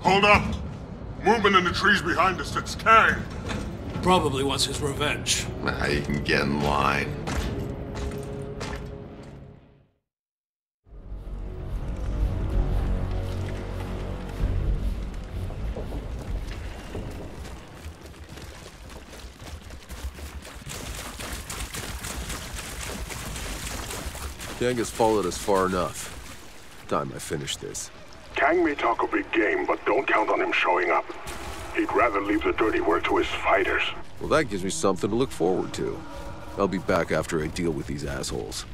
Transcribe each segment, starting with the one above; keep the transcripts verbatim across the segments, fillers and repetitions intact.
Hold up! Movement in the trees behind us, it's Kang! Probably wants his revenge. Now you can get in line. Kang has followed us far enough. Time I finish this. Kang may talk a big game, but don't count on him showing up. He'd rather leave the dirty work to his fighters. Well, that gives me something to look forward to. I'll be back after I deal with these assholes.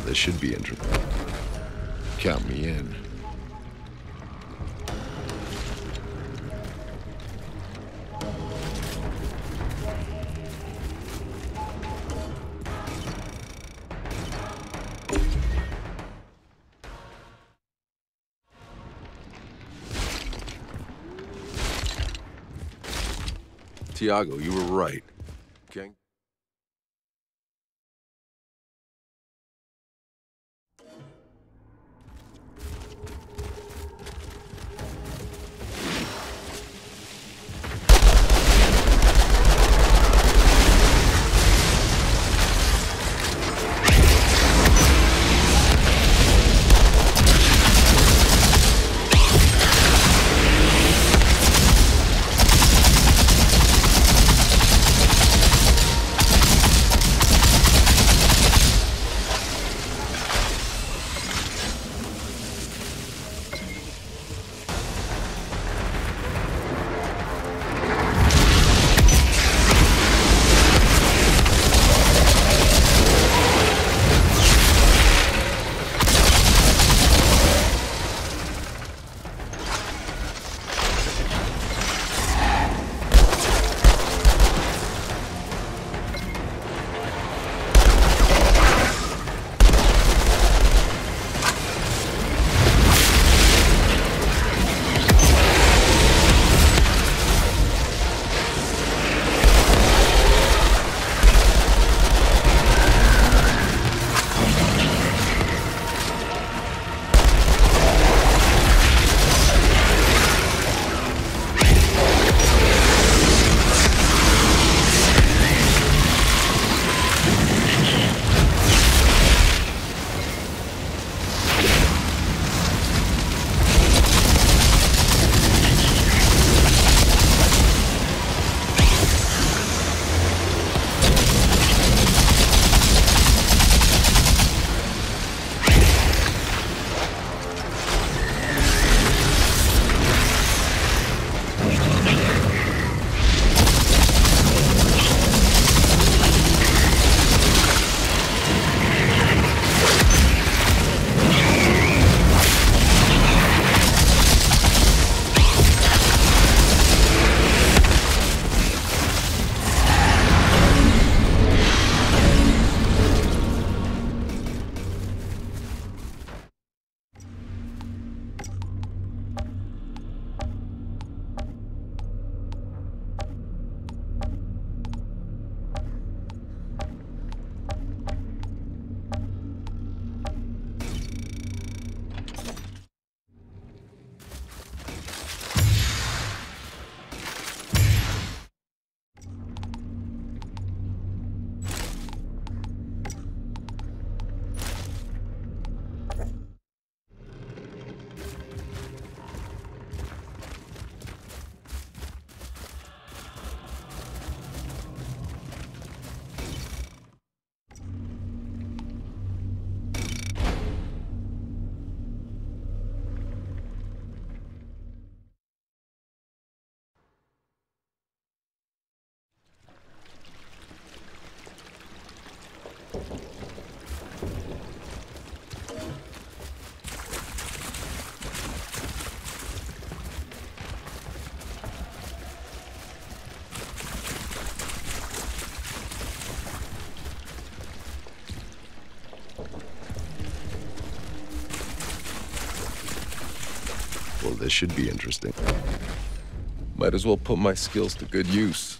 this should be interesting. Count me in. Tiago, you were right. Gang. Well, this should be interesting. Might as well put my skills to good use.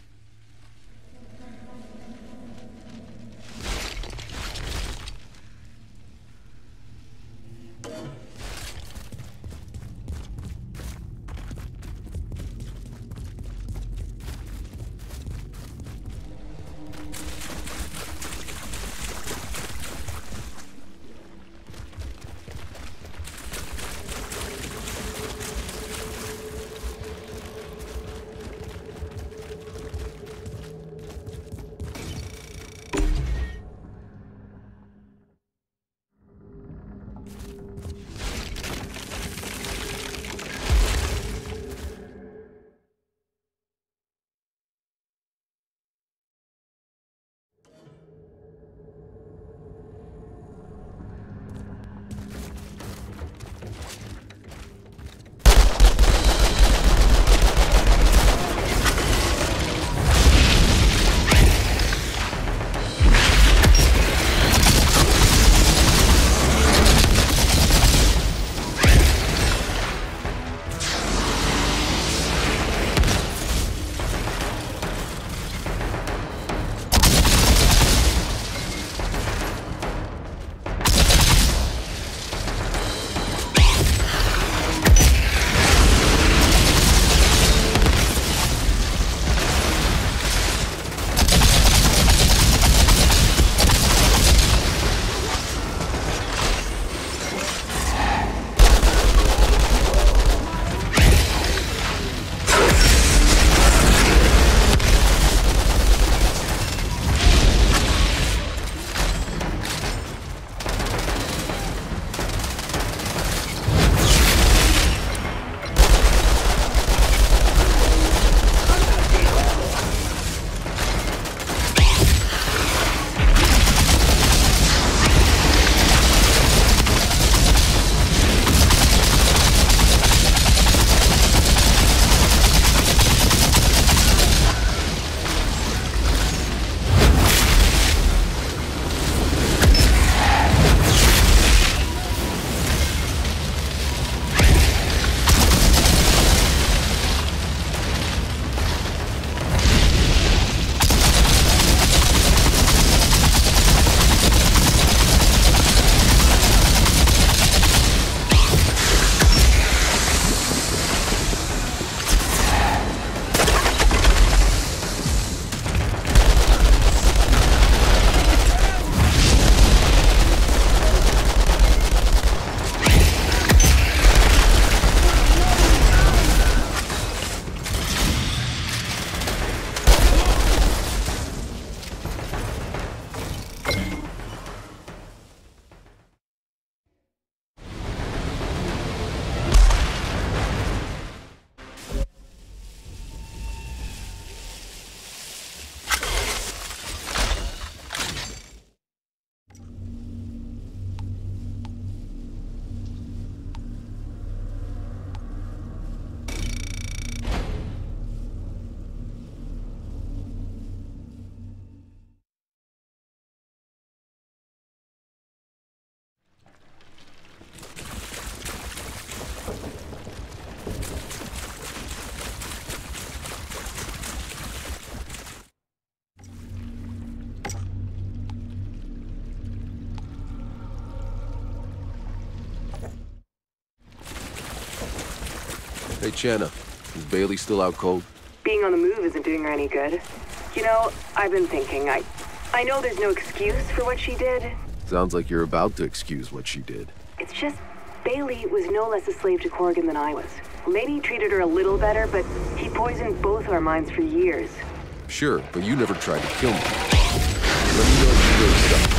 Hey, Channa. Is Bailey still out cold? Being on the move isn't doing her any good. You know, I've been thinking, I... I know there's no excuse for what she did. Sounds like you're about to excuse what she did. It's just, Bailey was no less a slave to Corrigan than I was. Maybe he treated her a little better, but he poisoned both our minds for years. Sure, but you never tried to kill me. Let me know if you really stuck.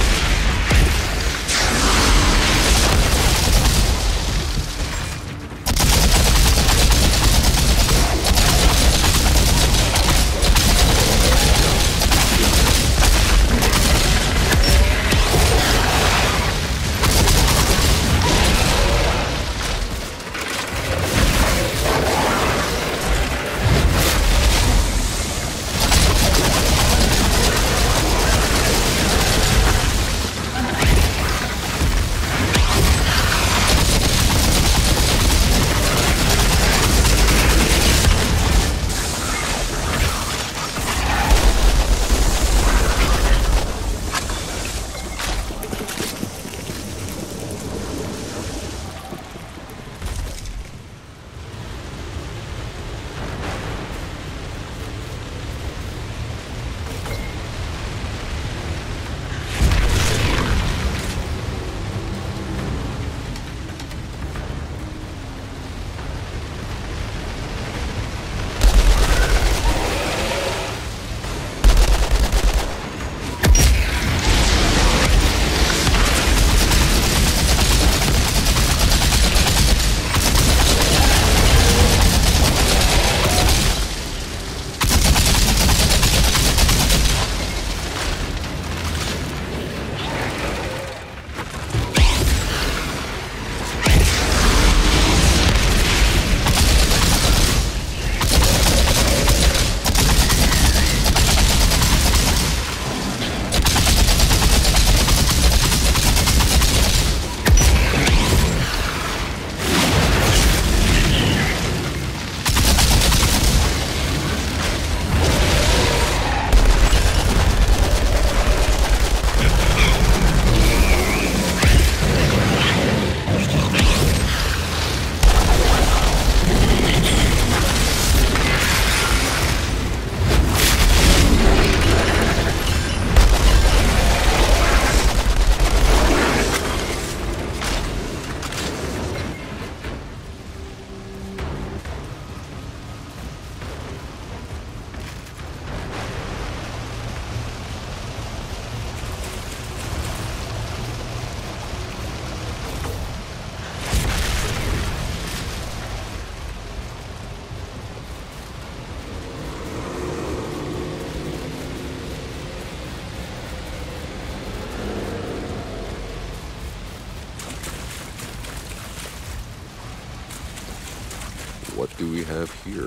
What do we have here?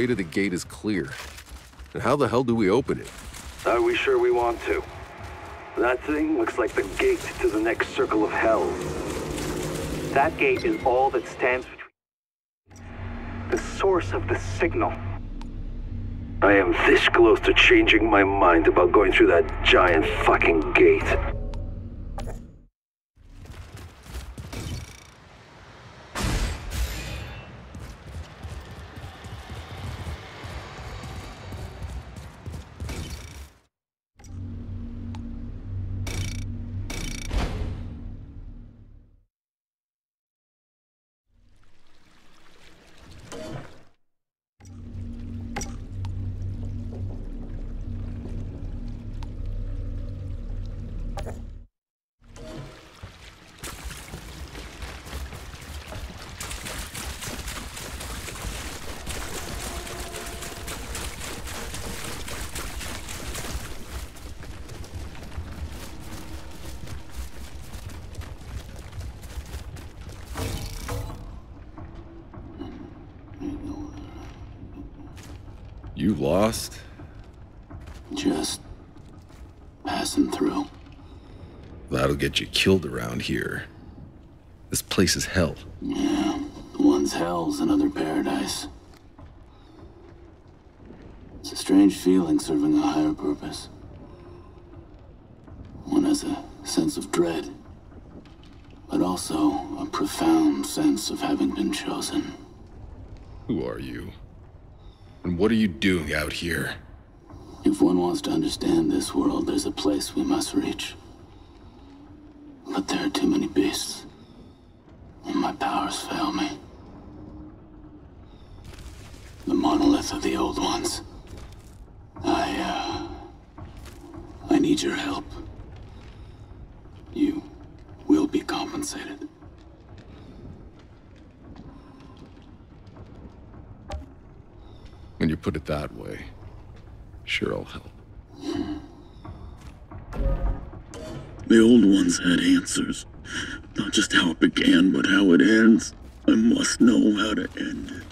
way to the gate is clear. And how the hell do we open it? Are we sure we want to? That thing looks like the gate to the next circle of hell. That gate is all that stands between the source of the signal. I am this close to changing my mind about going through that giant fucking gate. You lost? Just passing through. That'll get you killed around here. This place is hell. Yeah, one's hell's another paradise. It's a strange feeling serving a higher purpose. One has a sense of dread, but also a profound sense of having been chosen. Who are you? And what are you doing out here? If one wants to understand this world, there's a place we must reach. But there are too many beasts, and my powers fail me. The monolith of the old ones. I, uh... I need your help. You will be compensated. When you put it that way, sure I'll help. The old ones had answers. Not just how it began, but how it ends. I must know how to end it.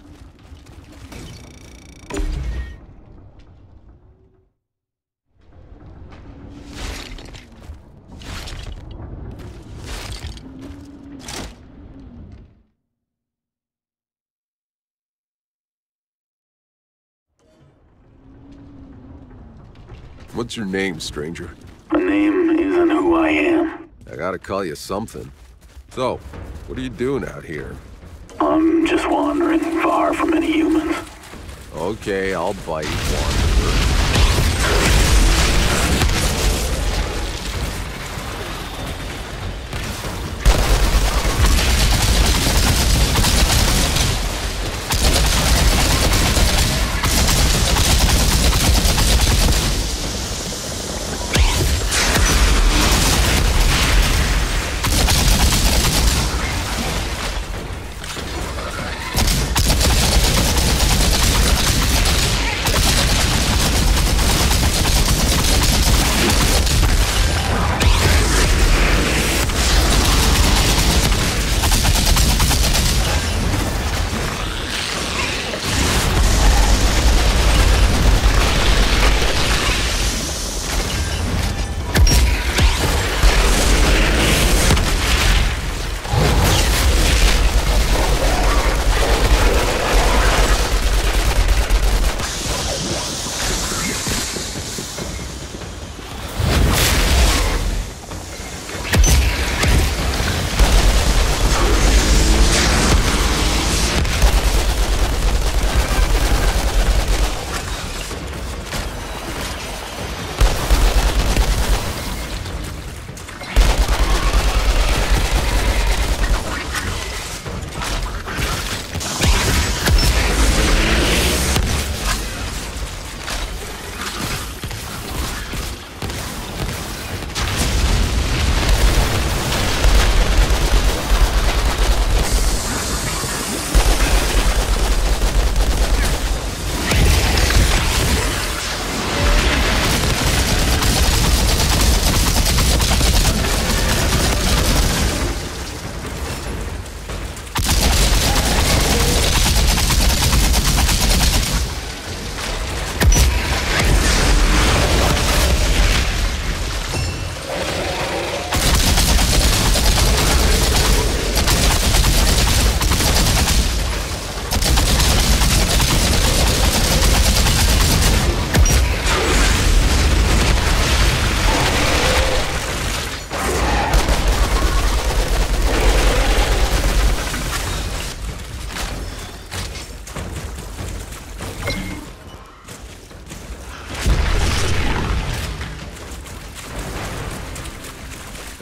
What's your name, stranger? A name isn't who I am. I gotta call you something. So, what are you doing out here? I'm just wandering far from any humans. Okay, I'll bite, wanderer.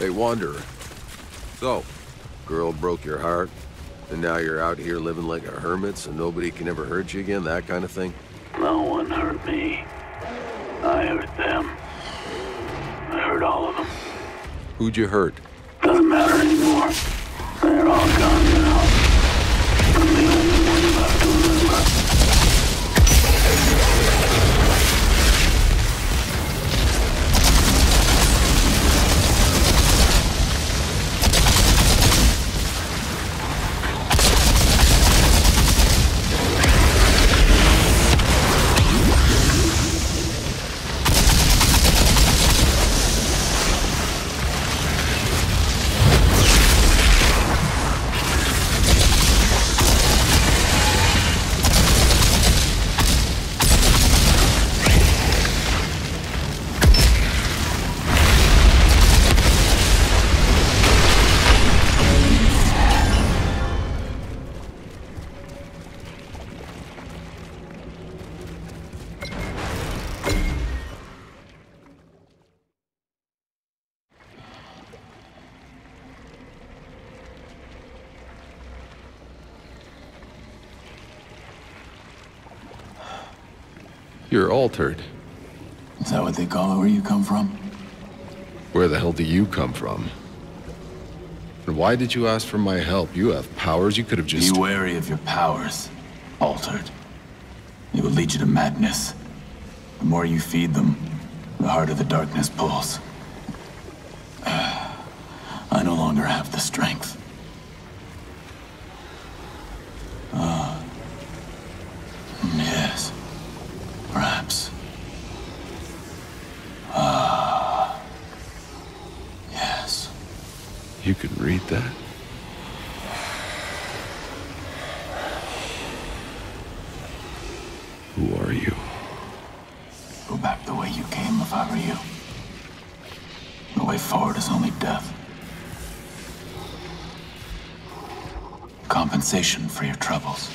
Hey, Wanderer. So, girl broke your heart, and now you're out here living like a hermit so nobody can ever hurt you again, that kind of thing? No one hurt me. I hurt them. I hurt all of them. Who'd you hurt? Doesn't matter anymore. They're all gone now. I'm the only one left to remember. You're altered. Is that what they call it where you come from? Where the hell do you come from? And why did you ask for my help? You have powers, you could have just... Be wary of your powers, altered. It will lead you to madness. The more you feed them, the harder the darkness pulls. I no longer have the strength. Ah. Yes. Perhaps. Ah. Yes. You can read that? Who are you? Go back the way you came if I were you. The way forward is only death. Compensation for your troubles.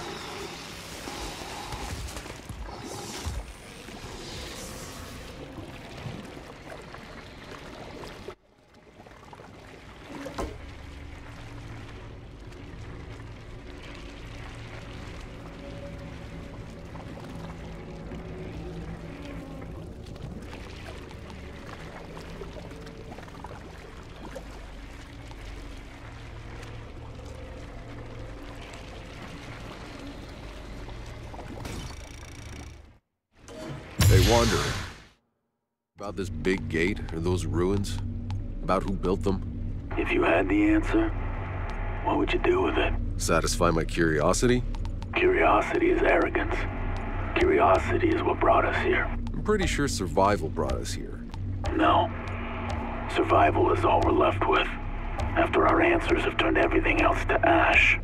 Hey, Wanderer. About this big gate, or those ruins? About who built them? If you had the answer, what would you do with it? Satisfy my curiosity? Curiosity is arrogance. Curiosity is what brought us here. I'm pretty sure survival brought us here. No. Survival is all we're left with, after our answers have turned everything else to ash.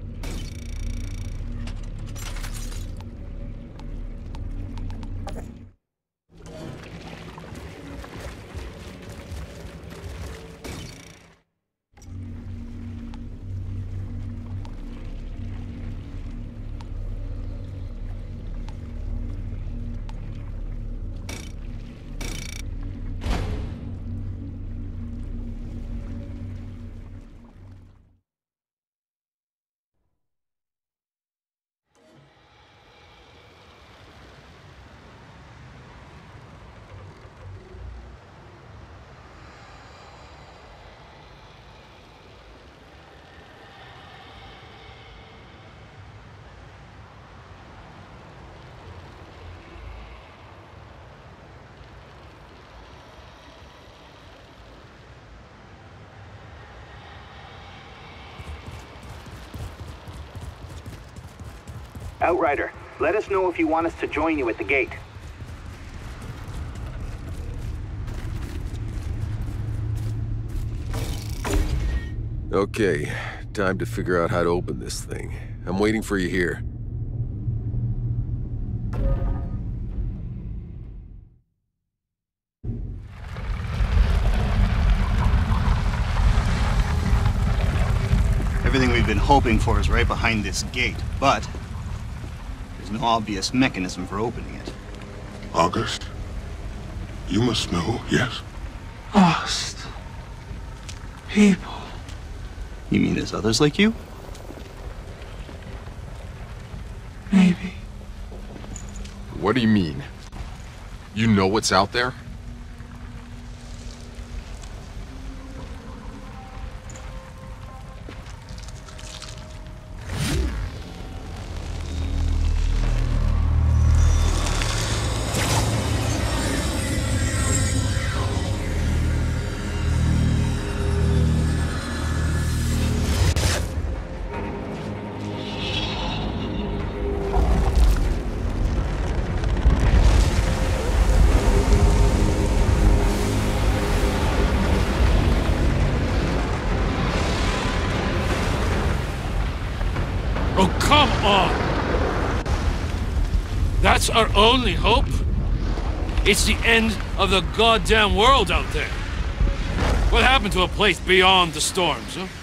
Outrider, let us know if you want us to join you at the gate. Okay, time to figure out how to open this thing. I'm waiting for you here. Everything we've been hoping for is right behind this gate, but there's no obvious mechanism for opening it. August, you must know, yes? Lost. People. You mean there's others like you? Maybe. What do you mean? You know what's out there? Come on! That's our only hope? It's the end of the goddamn world out there. What happened to a place beyond the storms, huh?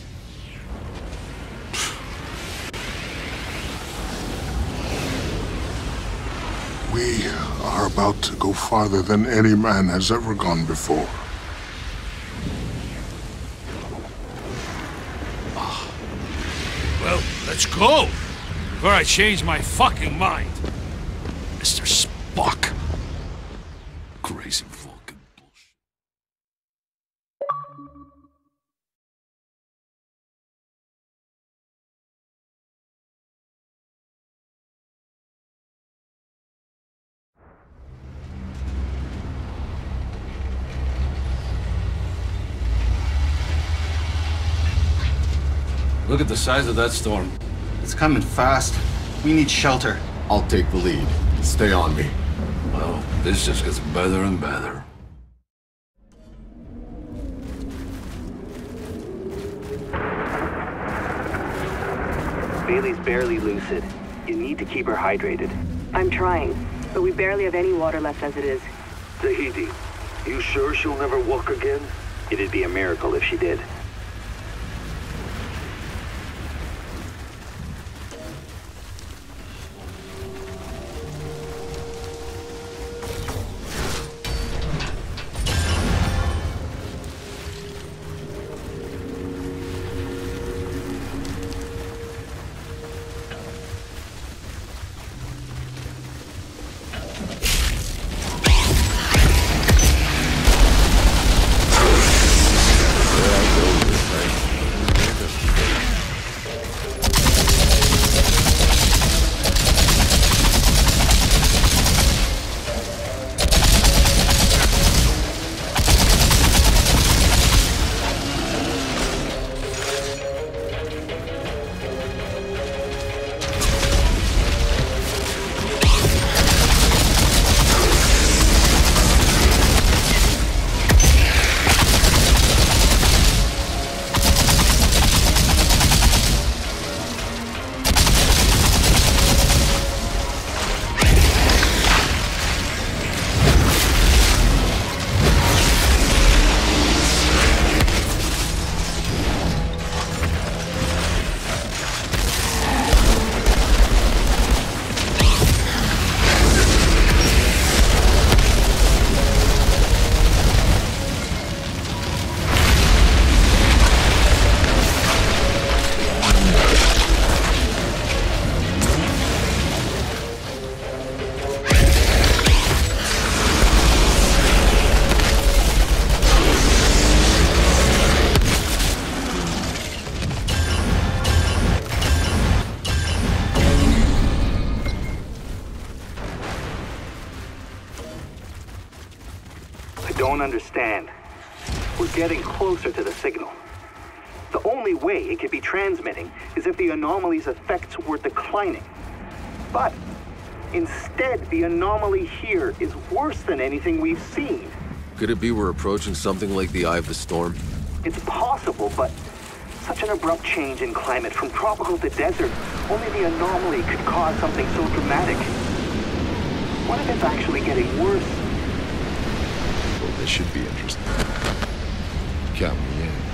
We are about to go farther than any man has ever gone before. Well, let's go! Before I change my fucking mind. Mister Spock. Crazy fucking bullshit. Look at the size of that storm. It's coming fast. We need shelter. I'll take the lead. Stay on me. Well, this just gets better and better. Bailey's barely lucid. You need to keep her hydrated. I'm trying, but we barely have any water left as it is. Tahiti, you sure she'll never walk again? It'd be a miracle if she did. Understand. We're getting closer to the signal. The only way it could be transmitting is if the anomaly's effects were declining. But instead, the anomaly here is worse than anything we've seen. Could it be we're approaching something like the Eye of the Storm? It's possible, but such an abrupt change in climate from tropical to desert, only the anomaly could cause something so dramatic. What if it's actually getting worse? This should be interesting. Count me in.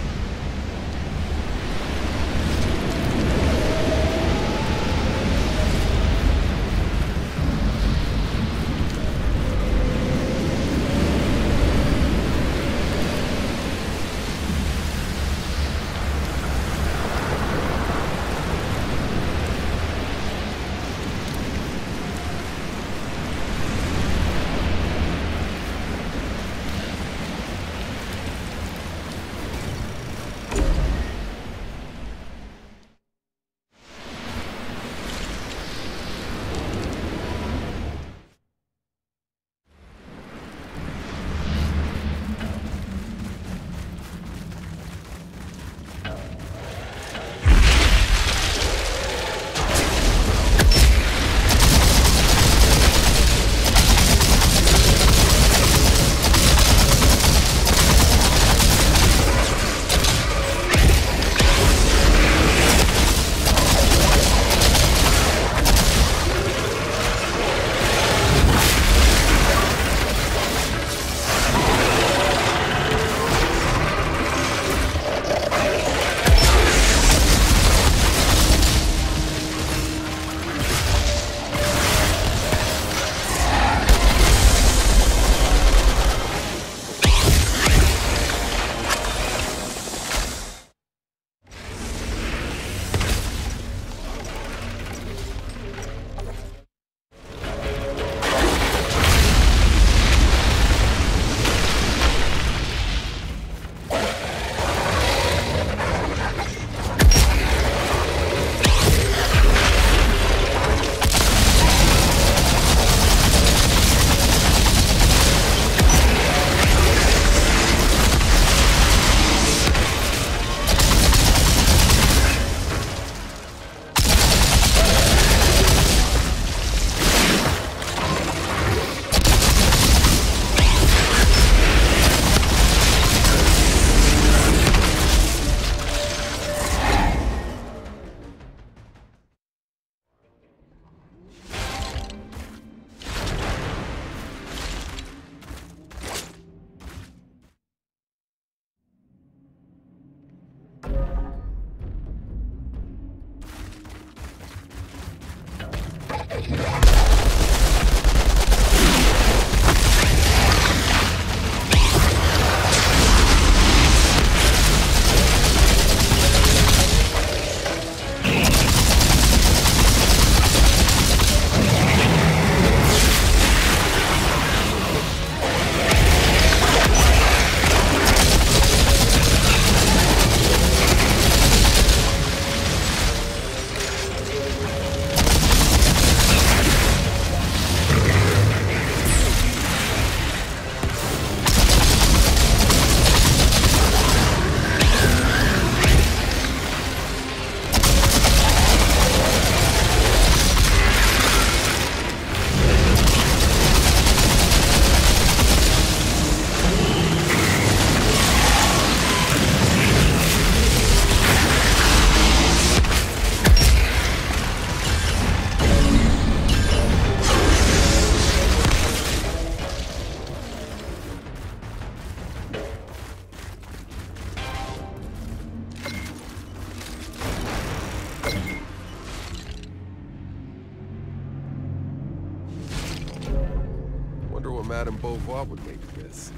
Wonder what Madame Beauvoir would make of this.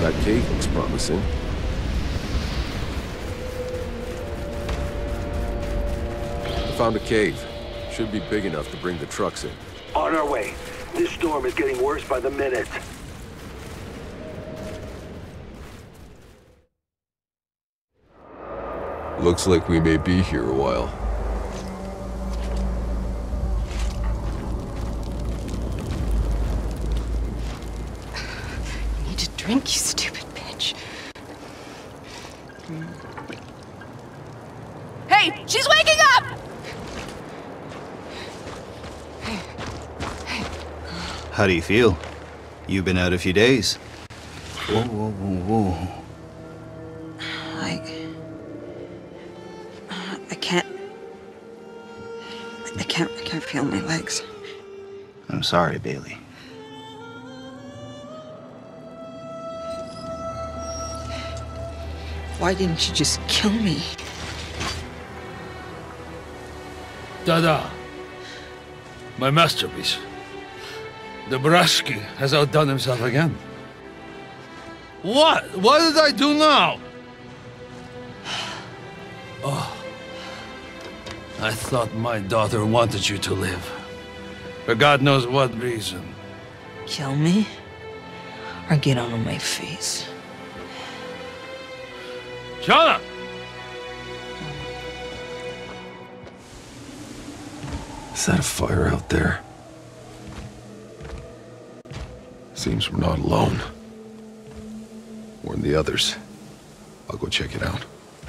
That cave looks promising. I found a cave. Should be big enough to bring the trucks in. On our way. This storm is getting worse by the minute. Looks like we may be here a while. You need to drink, you stupid bitch. Hey, she's waking up! How do you feel? You've been out a few days. Whoa, whoa, whoa, whoa. I... I can't... I can't, I can't feel my legs. I'm sorry, Bailey. Why didn't you just kill me? Dada. My masterpiece. Dabrowski has outdone himself again. What? What did I do now? Oh. I thought my daughter wanted you to live. For God knows what reason. Kill me? Or get on my face? Shut up! Is that a fire out there? Seems we're not alone. Warn the others. I'll go check it out.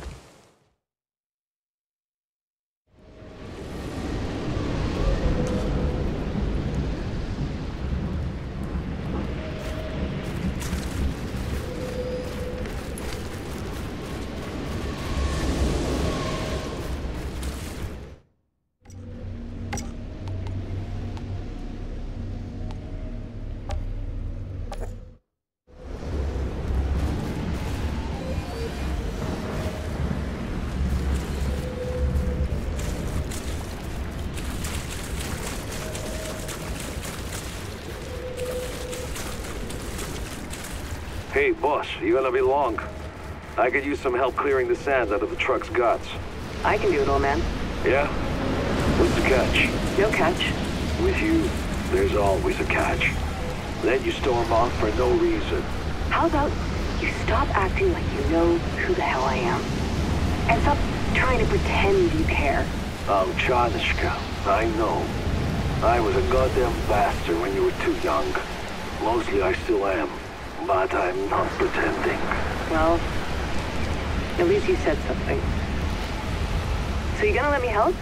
Hey, boss, you gonna be long? I could use some help clearing the sand out of the truck's guts. I can do it, old man. Yeah? What's the catch? No catch. With you, there's always a catch. Then you storm off for no reason. How about you stop acting like you know who the hell I am? And stop trying to pretend you care. Oh, Chanishka, I know. I was a goddamn bastard when you were too young. Mostly I still am. But I'm not pretending. Well, at least you said something. So you gonna let me help?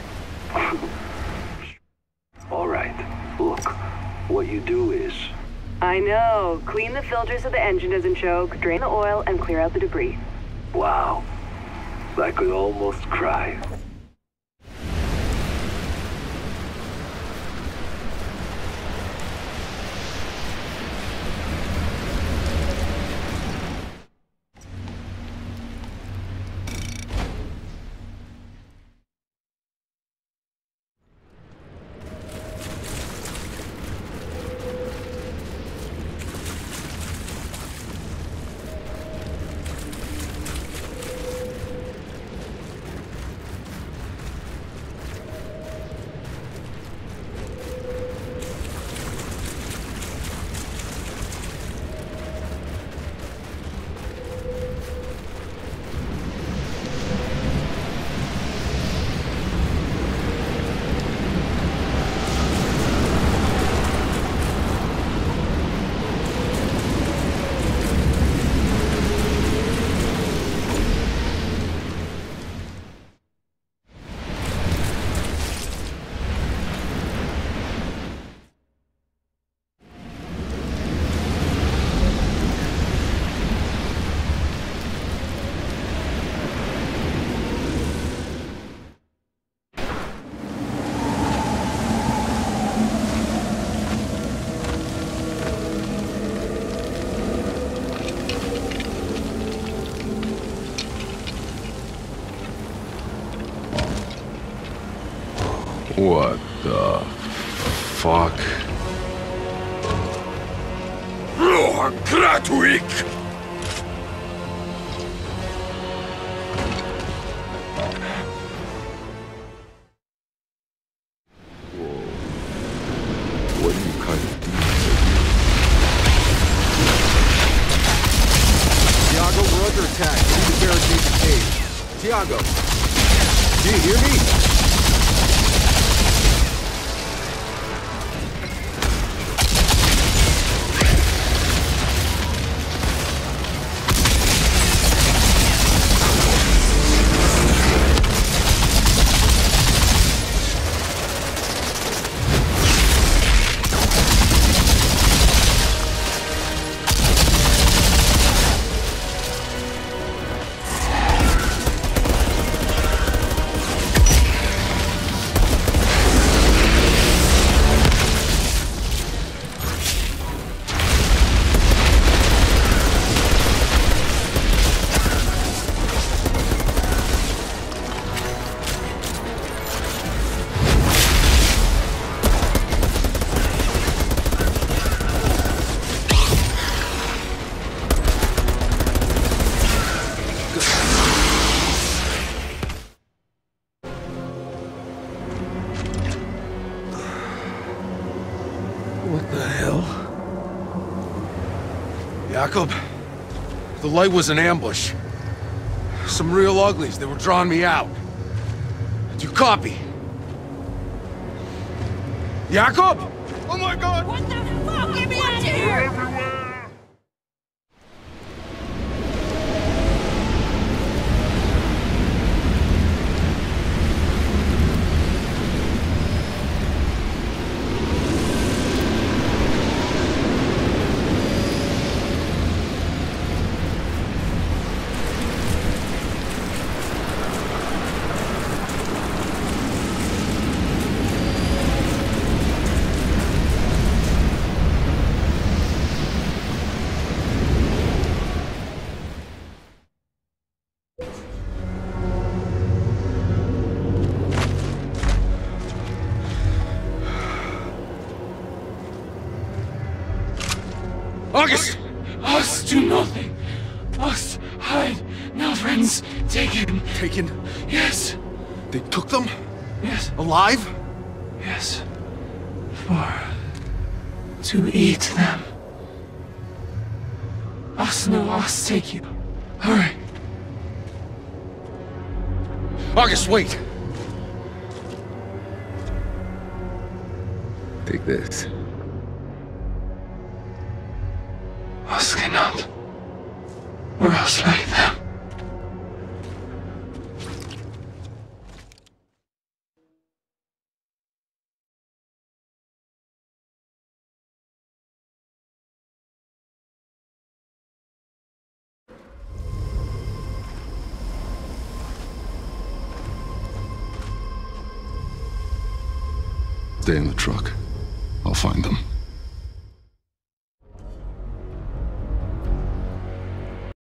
All right. Look, what you do is... I know. Clean the filters so the engine doesn't choke, drain the oil, and clear out the debris. Wow. I could almost cry. What the fuck? Gratuik! attack. We need to barricade the cave. Tiago, do you hear me? Jacob, the light was an ambush. Some real uglies, they were drawing me out. Do you copy? Jacob! Oh my god! What the fuck? Get me out of here! August! Us do nothing. Us hide. No friends taken. Taken? Yes. They took them? Yes. Alive? Yes. For to eat them. Us no us take you. Hurry. August, wait! Take this. Us cannot. Or else like them. Stay in the truck. I'll find them.